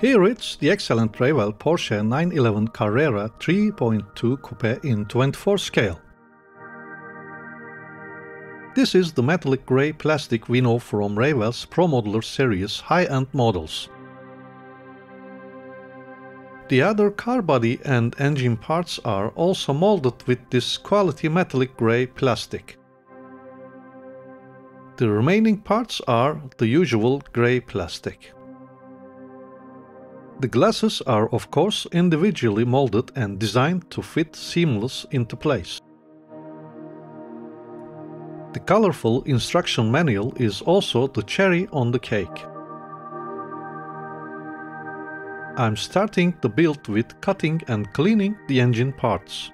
Here it's the excellent Revell Porsche 911 Carrera 3.2 Coupe in 24 scale. This is the metallic grey plastic we know from Revell's Pro Modeler series high-end models. The other car body and engine parts are also molded with this quality metallic grey plastic. The remaining parts are the usual grey plastic. The glasses are of course individually molded and designed to fit seamless into place. The colorful instruction manual is also the cherry on the cake. I'm starting the build with cutting and cleaning the engine parts.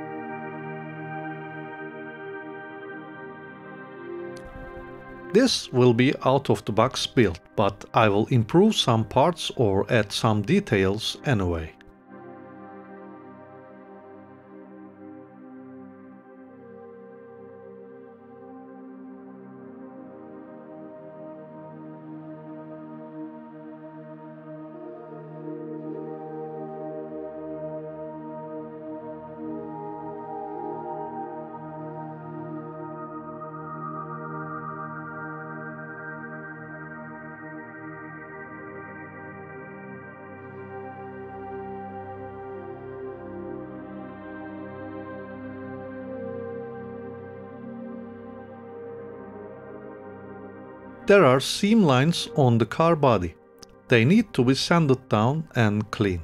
This will be out-of-the-box build, but I will improve some parts or add some details anyway. There are seam lines on the car body. They need to be sanded down and clean.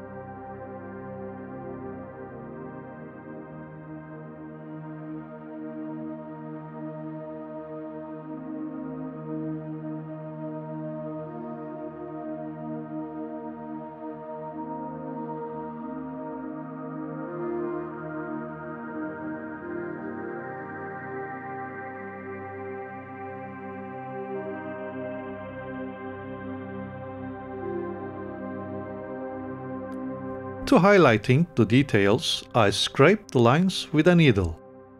To highlighting the details, I scraped the lines with a needle.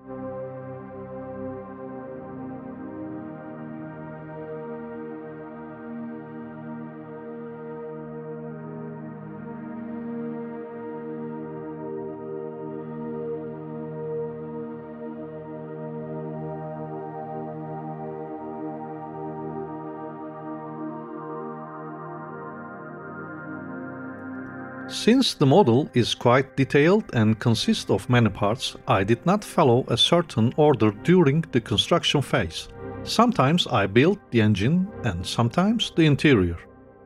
Since the model is quite detailed and consists of many parts, I did not follow a certain order during the construction phase. Sometimes I built the engine and sometimes the interior.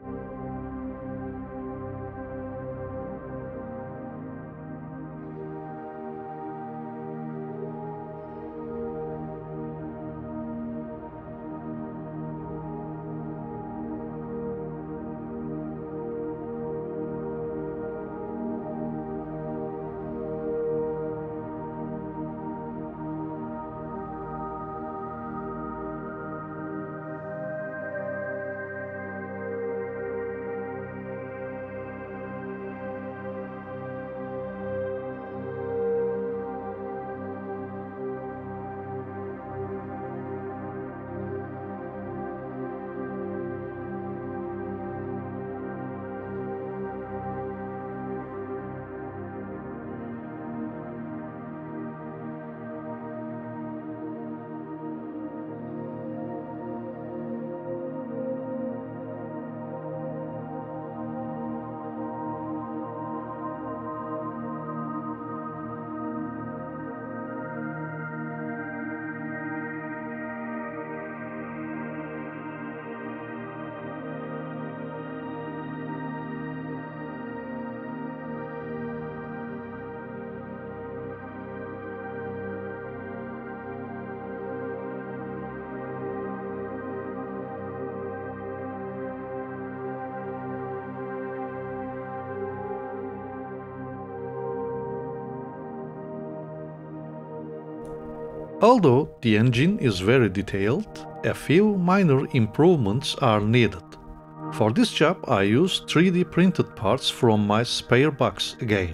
Although the engine is very detailed, a few minor improvements are needed. For this job I used 3D printed parts from my spare box again.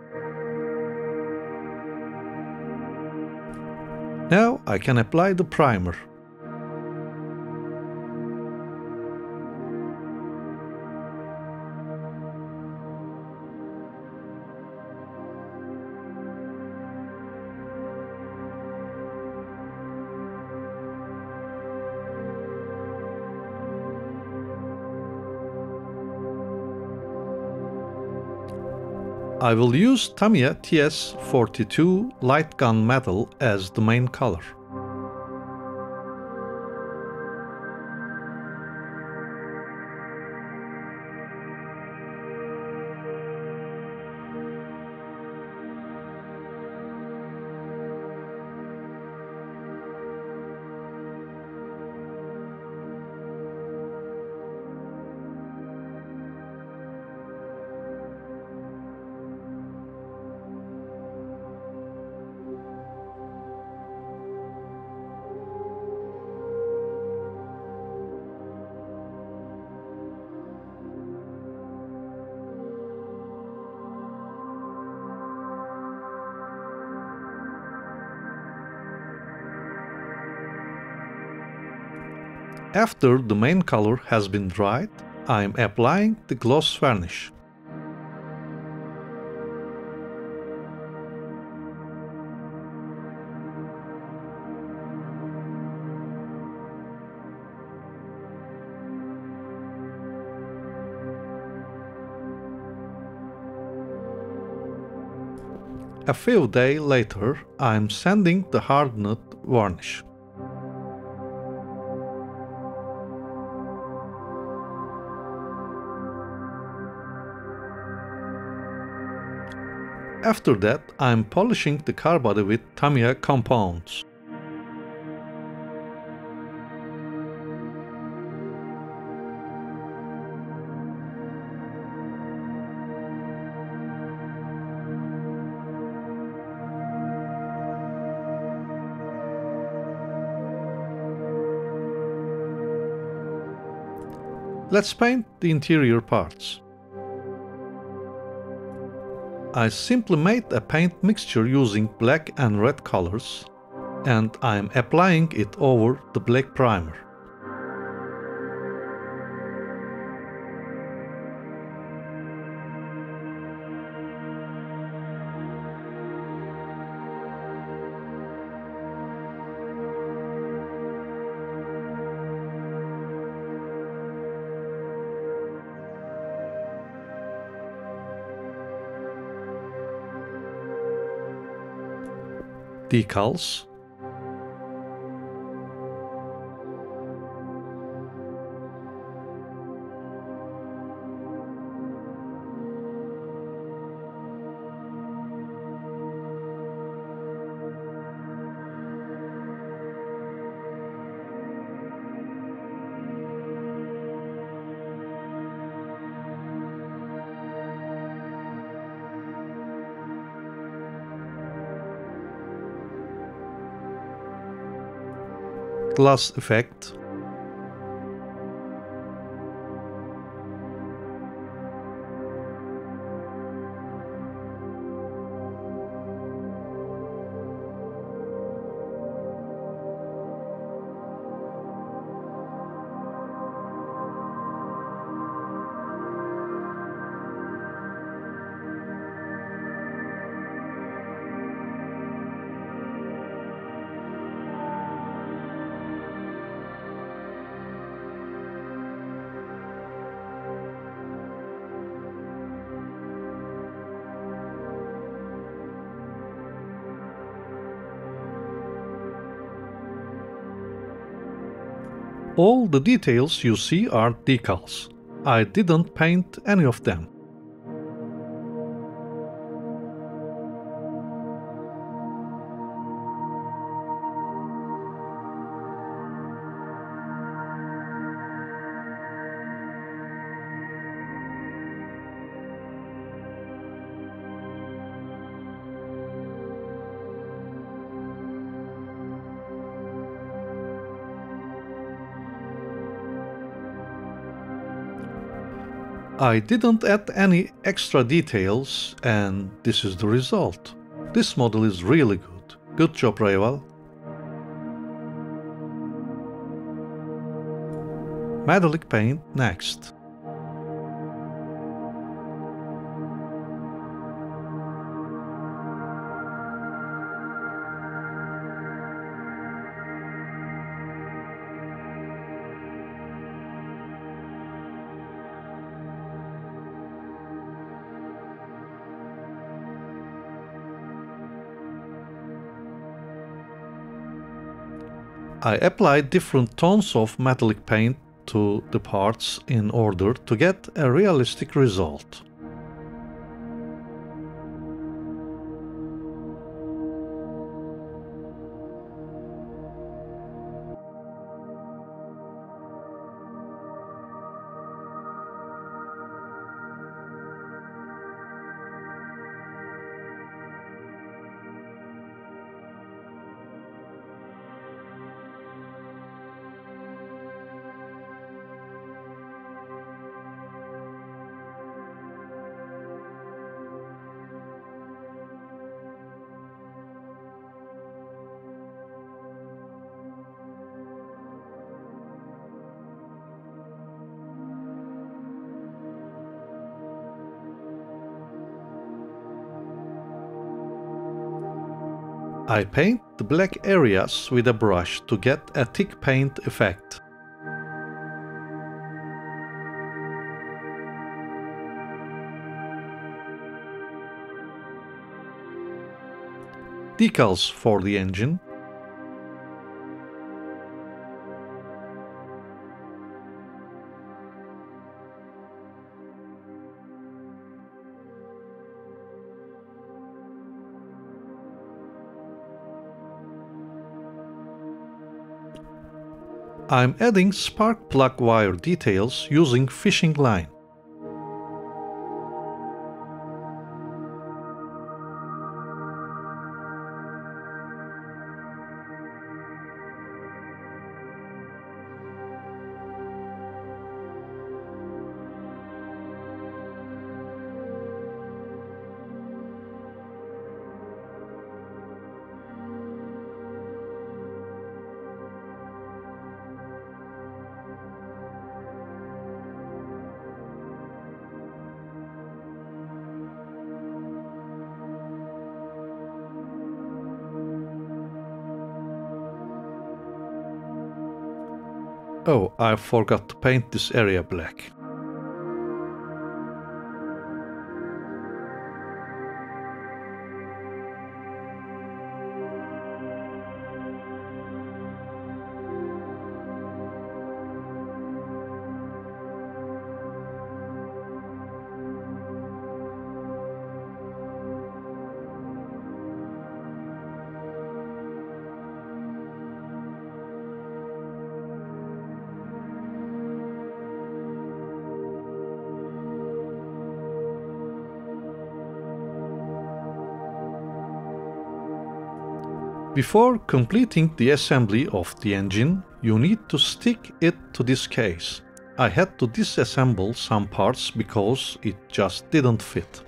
Now I can apply the primer. I will use Tamiya TS42 light gun metal as the main color. After the main color has been dried, I am applying the gloss varnish. A few days later, I am sanding the hardened varnish. After that, I am polishing the car body with Tamiya compounds. Let's paint the interior parts. I simply made a paint mixture using black and red colors, and I am applying it over the black primer. Decals, glass effect, all the details you see are decals. I didn't paint any of them. I didn't add any extra details, and this is the result. This model is really good. Good job, Rayval. Metallic paint next. I applied different tones of metallic paint to the parts in order to get a realistic result. I paint the black areas with a brush to get a thick paint effect. Decals for the engine. I'm adding spark plug wire details using fishing line. Oh, I forgot to paint this area black. Before completing the assembly of the engine, you need to stick it to this case. I had to disassemble some parts because it just didn't fit.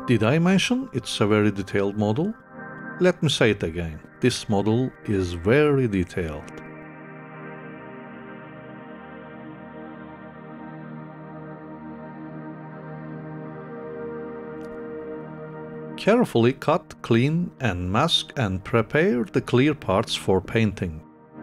Did I mention it's a very detailed model? Let me say it again. This model is very detailed. Carefully cut, clean and mask and prepare the clear parts for painting.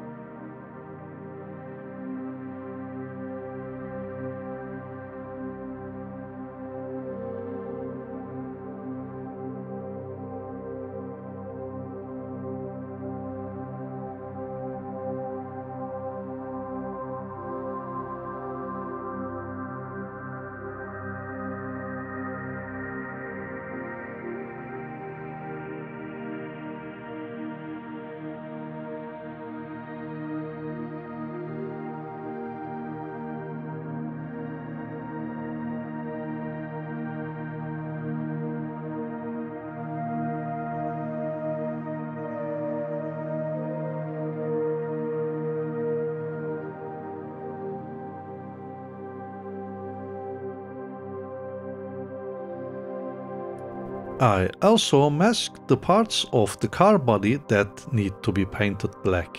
I also masked the parts of the car body that need to be painted black.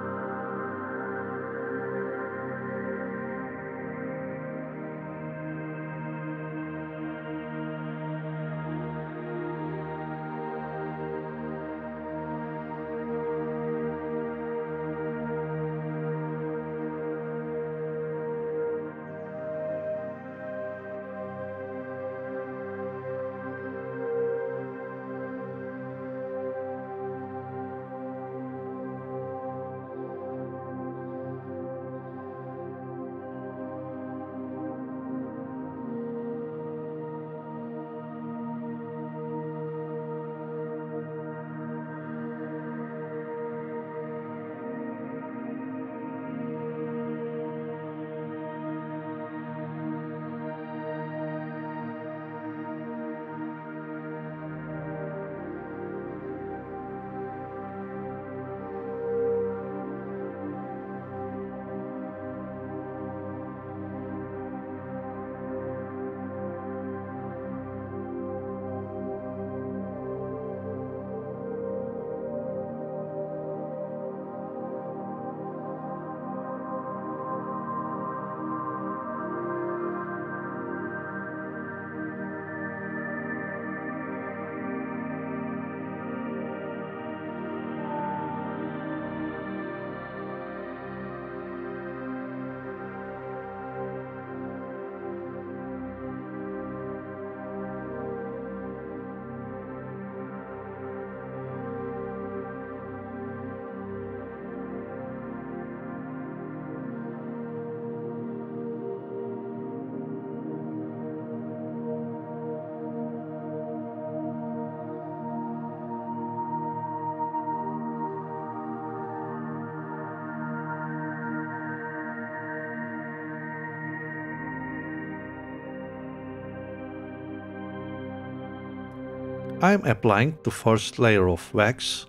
I'm applying the first layer of wax.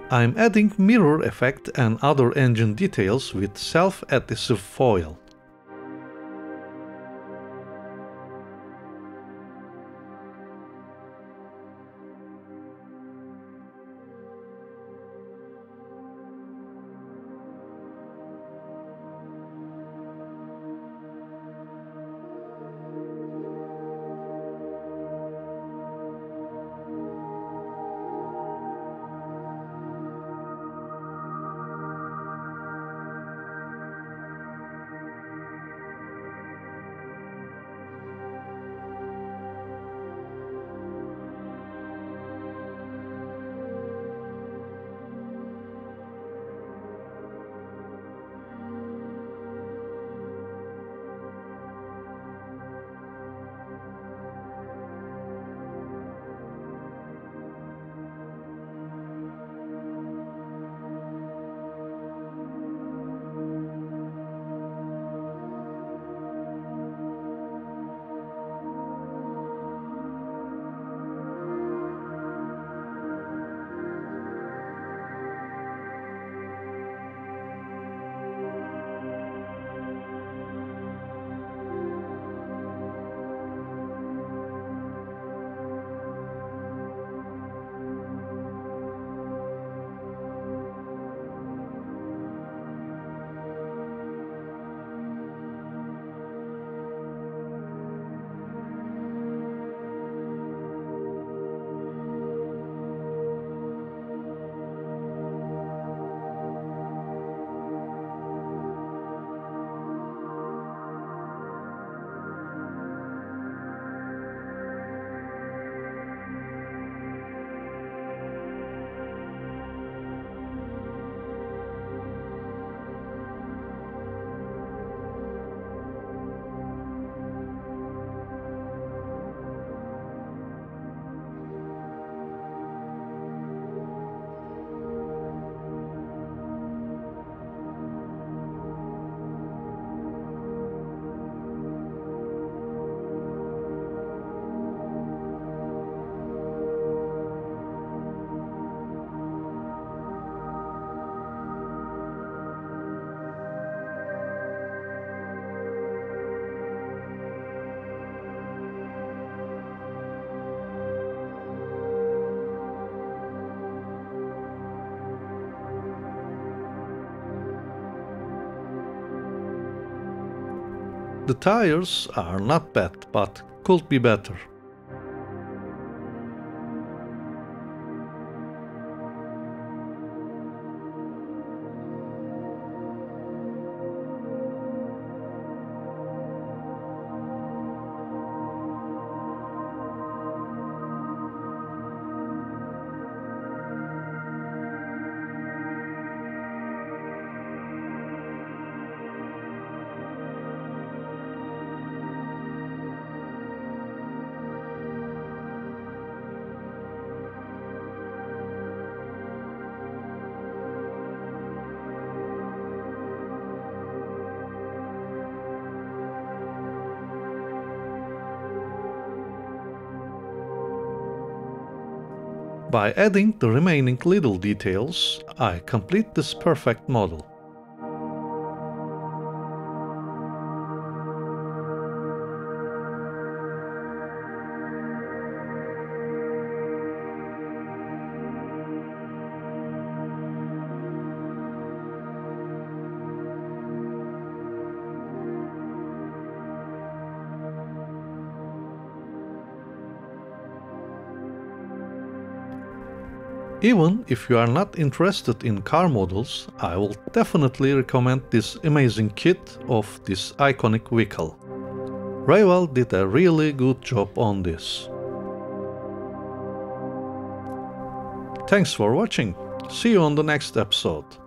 I'm adding mirror effect and other engine details with self-adhesive foil. The tires are not bad, but could be better. By adding the remaining little details, I complete this perfect model. Even if you are not interested in car models, I will definitely recommend this amazing kit of this iconic vehicle. Rayval did a really good job on this. Thanks for watching. See you on the next episode.